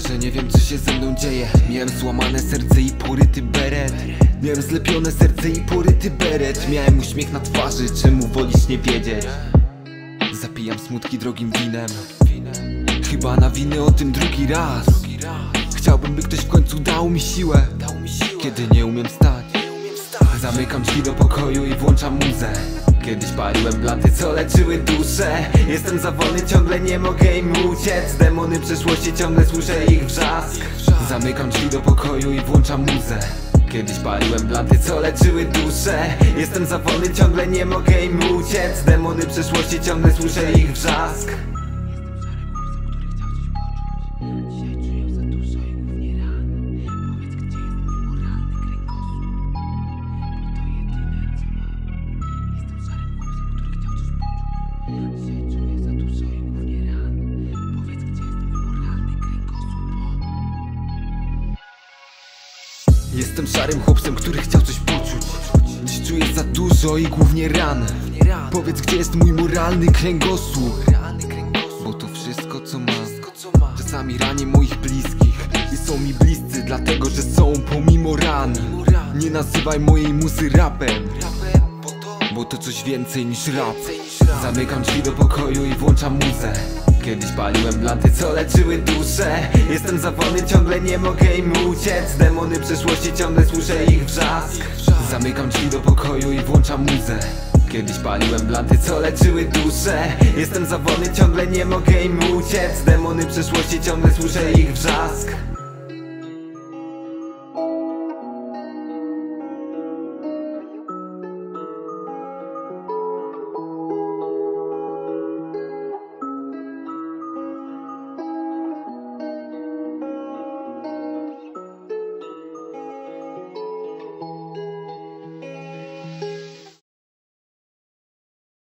Szczerze nie wiem, co się ze mną dzieje. Miałem złamane serce i poryty beret. Miałem zlepione serce i poryty beret. Miałem uśmiech na twarzy, czemu wolisz nie wiedzieć? Zapijam smutki drogim winem. Chyba nawinę o tym drugi raz. Chciałbym, by ktoś w końcu dał mi siłę, kiedy nie umiem stać. Zamykam drzwi do pokoju i włączam muzę. Kiedyś paliłem blanty, co leczyły duszę. Jestem za wolny, ciągle nie mogę im uciec. Demony przeszłości, ciągle słyszę ich wrzask. Zamykam drzwi do pokoju i włączam muzę. Kiedyś paliłem blanty, co leczyły duszę. Jestem za wolny, ciągle nie mogę im uciec. Demony przeszłości, ciągle słyszę ich wrzask. Jestem szarym chłopcem, który chciał coś poczuć. Dziś czuję za dużo i głównie rany. Powiedz, gdzie jest mój moralny kręgosłup? Bo to wszystko, co mam. Czasami ranię moich bliskich i są mi bliscy, dlatego że są pomimo ran. Nie nazywaj mojej muzy rapem, bo to coś więcej niż rap. Zamykam drzwi do pokoju i włączam muzę. Kiedyś paliłem blanty, co leczyły duszę. Jestem za wolny, ciągle nie mogę im uciec. Demony przeszłości, ciągle słyszę ich wrzask. Zamykam drzwi do pokoju i włączam muzę. Kiedyś paliłem blanty, co leczyły duszę. Jestem za wolny, ciągle nie mogę im uciec. Demony przeszłości, ciągle słyszę ich wrzask.